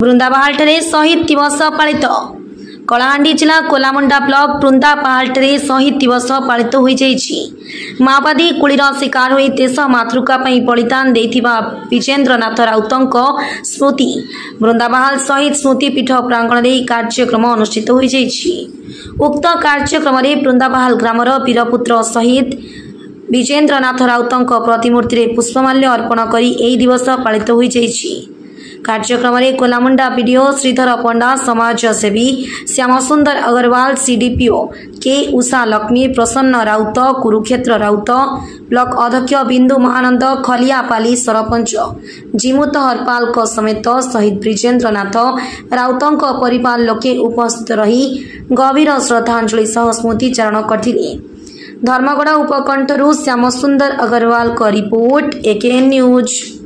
ବୃନ୍ଦାପାହାଲଠାରେ ଶହୀଦ ଦିବସ ପାଳିତ। କଳାହାଣ୍ଡି ଜିଲ୍ଲା କୋଲାମୁଣ୍ଡା ବ୍ଲକ ବୃନ୍ଦାପାହାଲଠାରେ ଶହୀଦ ଦିବସ ପାଳିତ ହୋଇଯାଇଛି। ମାଓବାଦୀ ଗୁଳିର ଶିକାର ହୋଇ ଦେଶ ମାତୃକା ପାଇଁ ବଳିଦାନ ଦେଇଥିବା ବିଜେନ୍ଦ୍ରନାଥ ରାଉତଙ୍କ ସ୍ମୃତି ବୃନ୍ଦାପାହାଲ ଶହୀଦ ସ୍ମୃତି ପୀଠ ପ୍ରାଙ୍ଗଣରେ ଏହି କାର୍ଯ୍ୟକ୍ରମ ଅନୁଷ୍ଠିତ ହୋଇଯାଇଛି। ଉକ୍ତ କାର୍ଯ୍ୟକ୍ରମରେ ବୃନ୍ଦାପାହାଲ ଗ୍ରାମର ବୀରପୁତ୍ର ଶହୀଦ ବିଜେନ୍ଦ୍ରନାଥ ରାଉତଙ୍କ ପ୍ରତିମୂର୍ତ୍ତିରେ ପୁଷ୍ପମାଲ୍ୟ ଅର୍ପଣ କରି ଏହି ଦିବସ ପାଳିତ ହୋଇଯାଇଛି। କାର୍ଯ୍ୟକ୍ରମରେ କୋଲାମୁଣ୍ଡା ବିଡିଓ ଶ୍ରୀଧର ପଣ୍ଡା, ସମାଜସେବୀ Shyamsundar Agarwal, CDPO K Usha Lakshmi, Prasanna Rout, Kurukshetra Rout, block ଅଧ୍ୟକ୍ଷ ବିନ୍ଦୁ ମହାନନ୍ଦ, ଖଲିଆପାଲି ସରପଞ୍ଚ ଜିମୁତ ହରପାଲଙ୍କ ସମେତ ଶହୀଦ ବିଜେନ୍ଦ୍ରନାଥ ରାଉତଙ୍କ ପରିବାର ଲୋକେ ଉପସ୍ଥିତ ରହି ଗଭୀର ଶ୍ରଦ୍ଧାଞ୍ଜଳି ସହ ସ୍ମୃତିଚାରଣ କରିଥିଲେ। ଧର୍ମଗଡ଼ ଉପକଣ୍ଠରୁ ଶ୍ୟାମସୁନ୍ଦର ଅଗ୍ରୱାଲଙ୍କ ରିପୋର୍ଟ, ଏକେଏନ୍ ନ୍ୟୁଜ୍।